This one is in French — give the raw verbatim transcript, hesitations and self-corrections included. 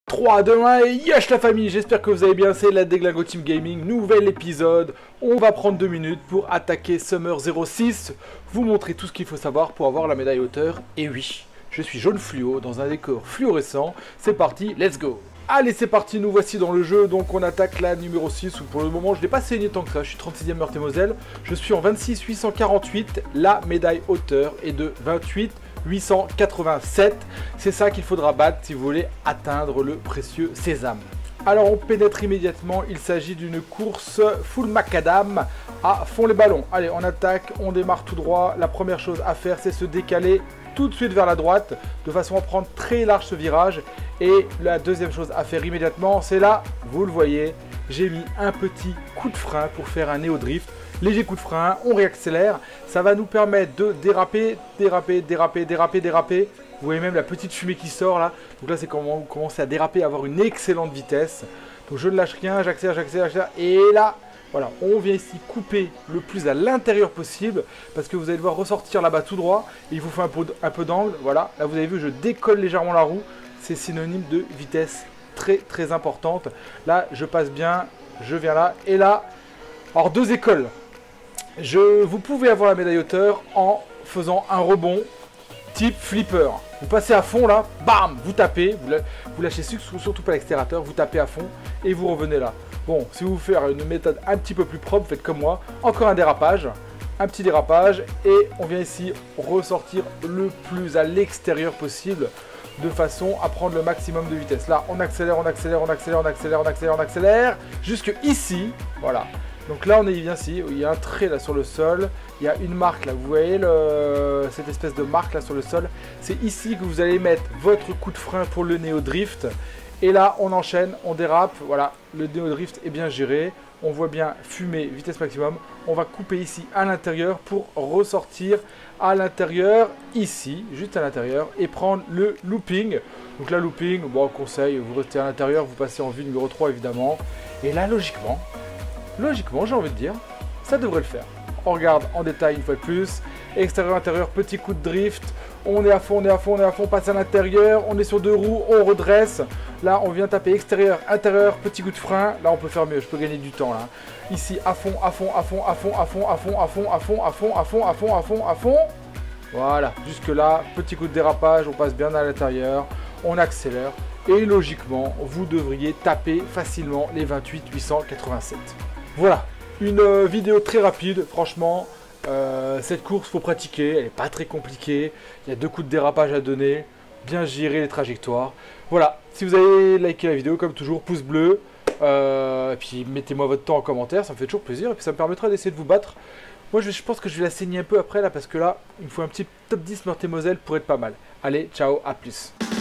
trois, deux, un et yesh la famille, j'espère que vous allez bien, c'est la Déglingo Team Gaming, nouvel épisode. On va prendre deux minutes pour attaquer Summer zéro six, vous montrer tout ce qu'il faut savoir pour avoir la médaille hauteur. Et oui, je suis jaune fluo dans un décor fluorescent, c'est parti, let's go. Allez c'est parti, nous voici dans le jeu, donc on attaque la numéro six, où pour le moment je n'ai pas saigné tant que ça, je suis trente-sixième Meurthe-et-Moselle, je suis en vingt-six huit cent quarante-huit, la médaille hauteur est de vingt-huit huit cent quatre-vingt-sept, c'est ça qu'il faudra battre si vous voulez atteindre le précieux sésame. Alors on pénètre immédiatement, il s'agit d'une course full macadam à fond les ballons. Allez on attaque, on démarre tout droit, la première chose à faire c'est se décaler tout de suite vers la droite, de façon à prendre très large ce virage. Et la deuxième chose à faire immédiatement, c'est là, vous le voyez, j'ai mis un petit coup de frein pour faire un néo-drift. Léger coup de frein, on réaccélère, ça va nous permettre de déraper, déraper, déraper, déraper, déraper. Vous voyez même la petite fumée qui sort là. Donc là c'est comment vous commencez à déraper, à avoir une excellente vitesse. Donc je ne lâche rien, j'accélère, j'accélère, j'accélère. Et là, voilà, on vient ici couper le plus à l'intérieur possible. Parce que vous allez devoir ressortir là-bas tout droit. Et il vous faut un peu, un peu d'angle. Voilà, là vous avez vu, je décolle légèrement la roue. C'est synonyme de vitesse très très importante. Là je passe bien, je viens là. Et là, alors deux écoles. Je, vous pouvez avoir la médaille hauteur en faisant un rebond type flipper. Vous passez à fond là, bam, vous tapez, vous, la, vous lâchez surtout pas l'extincteur, vous tapez à fond et vous revenez là. Bon, si vous voulez faire une méthode un petit peu plus propre, faites comme moi. Encore un dérapage, un petit dérapage et on vient ici ressortir le plus à l'extérieur possible de façon à prendre le maximum de vitesse. Là, on accélère, on accélère, on accélère, on accélère, on accélère, on accélère, jusque ici, voilà. Donc là, on est bien ici, il y a un trait là sur le sol, il y a une marque là, vous voyez le, cette espèce de marque là sur le sol. C'est ici que vous allez mettre votre coup de frein pour le néo-drift. Et là, on enchaîne, on dérape, voilà, le néo-drift est bien géré. On voit bien fumer, vitesse maximum. On va couper ici à l'intérieur pour ressortir à l'intérieur, ici, juste à l'intérieur, et prendre le looping. Donc la looping, bon, conseil, vous restez à l'intérieur, vous passez en vue numéro trois évidemment. Et là, logiquement, logiquement, j'ai envie de dire, ça devrait le faire. On regarde en détail une fois de plus. Extérieur, intérieur, petit coup de drift. On est à fond, on est à fond, on est à fond, on passe à l'intérieur. On est sur deux roues, on redresse. Là, on vient taper extérieur, intérieur, petit coup de frein. Là, on peut faire mieux, je peux gagner du temps là. Ici, à fond, à fond, à fond, à fond, à fond, à fond, à fond, à fond, à fond, à fond, à fond, à fond, à fond. Voilà, jusque là, petit coup de dérapage, on passe bien à l'intérieur. On accélère. Et logiquement, vous devriez taper facilement les vingt-huit huit cent quatre-vingt-sept. Voilà, une euh, vidéo très rapide, franchement, euh, cette course, faut pratiquer, elle n'est pas très compliquée, il y a deux coups de dérapage à donner, bien gérer les trajectoires. Voilà, si vous avez liké la vidéo, comme toujours, pouce bleu, euh, et puis mettez-moi votre temps en commentaire, ça me fait toujours plaisir, et puis ça me permettra d'essayer de vous battre. Moi, je, je pense que je vais la saigner un peu après, là, parce que là, il me faut un petit top dix Meurthe-et-Moselle pour être pas mal. Allez, ciao, à plus.